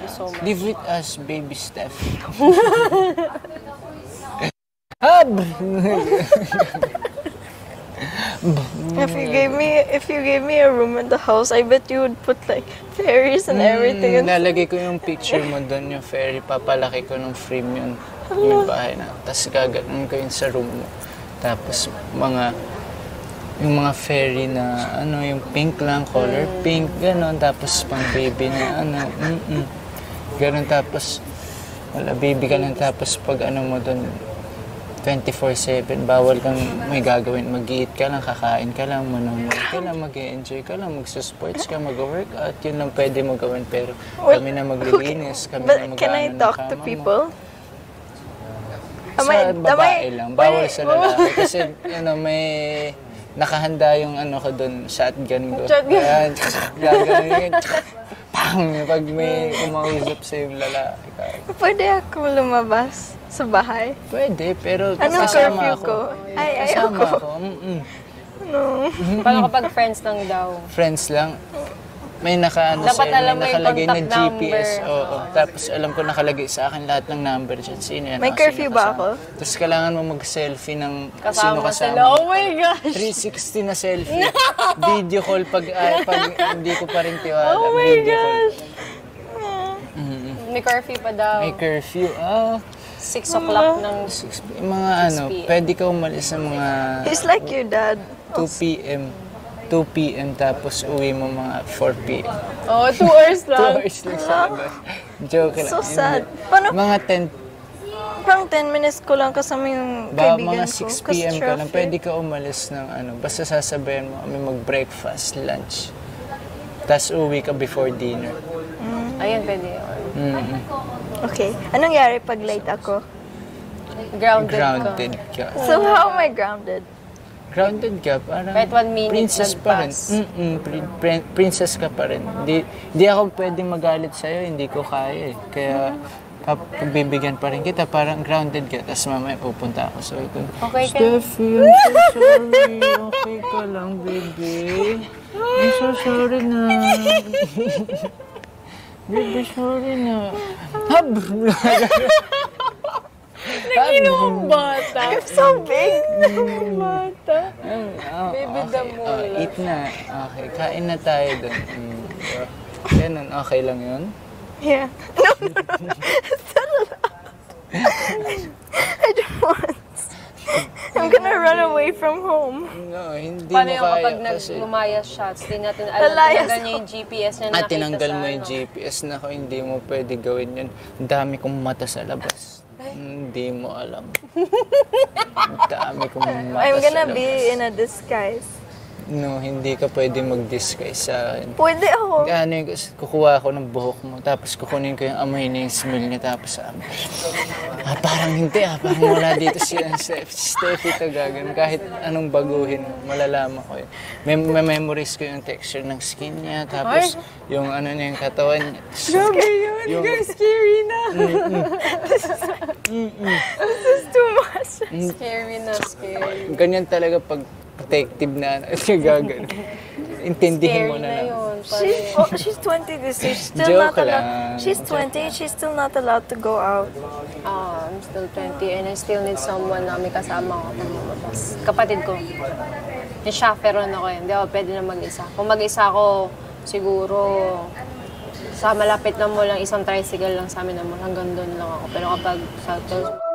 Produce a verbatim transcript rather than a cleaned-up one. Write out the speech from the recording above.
you so much. Live with us, baby Steph. Hab! If you gave me if you gave me a room in the house, I bet you would put like fairies and everything. Mm, nalagay ko yung picture mo doon, yung fairy. Papalaki ko ng frame yun. Yung bahay na. Tapos gaganon ko yun sa room mo. Tapos mga, yung mga fairy na, ano, yung pink lang, color pink, gano'n. Tapos pang baby na, ano, mm-mm. Gano'n, tapos, wala, baby ka lang. Tapos pag ano mo doon, twenty-four seven, bawal kang may gagawin. Mag-eat ka lang, kakain ka lang, manonood ka lang, mag-enjoy ka lang, magsusports ka, mag-workout. Yun lang pwede mo gawin. Pero kami na maglilinis, kami But na mag-ano can I talk to people? Sa Am I- babae am I- lang, bawal wait, sa lalaki. Kasi, ano, may nakahanda yung ano ko doon, shotgun ko. Shotgun. Ayan, gagawin yun. Pang! Pag may kumausap sa yung lalaki ka. Pwede ako lumabas sa bahay. Pwede, pero Anong kasama curfew ako. ko? Ay, Kasama ayoko. ako. Mm-mm. No. Paano kapag friends lang daw? Friends lang. May naka, ano, Dapat sa, alam may mo yung nakalagay na contact G P S. number. Oo. Tapos alam ko nakalagay sa akin lahat ng number dyan. Sino yan? May Ah, curfew sino ba kasama. ako? Tapos kailangan mo mag-selfie ng sino Kasama kasama. sila. Oh my gosh! three sixty na selfie. Video call pag, ah, pag hindi ko pa rin tiwala. Oh my Video call. gosh! May curfew pa daw. May curfew. Ah, six o'clock ng... six, mga ano, p m. pwede ka umalis sa mga He's like your dad. two p m two p m tapos uwi mo mga four p m Oh, two hours two lang. hours lang sa labas. Joke lang. So sad. Hindi. Paano? Mga ten, Parang ten minutes ko lang kasama yung ba, kaibigan mga ko. six Kasi p m ka lang, traffic. pwede ka umalis ng ano, basta sasabayan mo kami mag-breakfast, lunch. Tapos uwi ka before dinner. Ayun, pwede. Mm-mm. Okay. Anong nangyari pag late ako? Grounded, Grounded ka. ka. So how am I grounded? Grounded ka, parang Kahit one minute princess pa rin. nagpass. Mm-mm, pri- pri- princess ka pa rin. Di, di ako pwedeng magalit sa'yo, hindi ko kaya eh. Kaya pap- pagbibigyan pa rin kita, parang grounded ka. Tapos mamaya pupunta ako sa ko. Okay ka? Steffi, I'm so sorry. Okay ka lang, baby. I'm so sorry na. Baby, sorry na. Hab! Naginong bata. I'm so big. Bata. Oh, Baby, okay. damula. Oh, eat na. Okay, kain na tayo doon. Mm. Ganun, okay lang yun? Yeah. No, no, no. It's not allowed. I don't want. I'm gonna run away from home. No, hindi Paano mo yung kaya kapag kasi... nag-lumayas shots, di natin alam, Lalayas tinanggal niya yung G P S niya At nakita tinanggal sa mo yung ano. G P S na ko, hindi mo pwede gawin yun. Ang dami kong mata sa labas. Hindi mo alam. Ang dami kong mata I'm sa gonna labas. be in a disguise. No, hindi ka pwede mag-disguise sa akin. Pwede ako. Ano yung kukuha ako ng buhok mo, tapos kukunin ko yung amoy niya, yung smell niya, tapos ah, ah parang hindi ah, parang wala dito si Steph. Si Steffi ka gagawin. Kahit anong baguhin, malalaman ko yun. May, may memorize ko yung texture ng skin niya, tapos yung ano niya, yung katawan niya. Grabe yun, Yung- guys, scary na. This is too much. Scary na, scary. Ganyan talaga pag protective na ano, gagawin. Intindihin mo Scary na na lang. yun. She's oh, she's twenty this year. She's still Joke not allowed. lang. She's twenty. She's still not allowed to go out. Ah, I'm still twenty and I still need someone na may kasama ko pag lumabas. Kapatid ko. Yung chaperone ako yun. Hindi ako pwede na mag-isa. Kung mag-isa ako, siguro sa malapit na mo lang, isang tricycle lang sa amin na mo. Hanggang doon lang ako. Pero kapag sa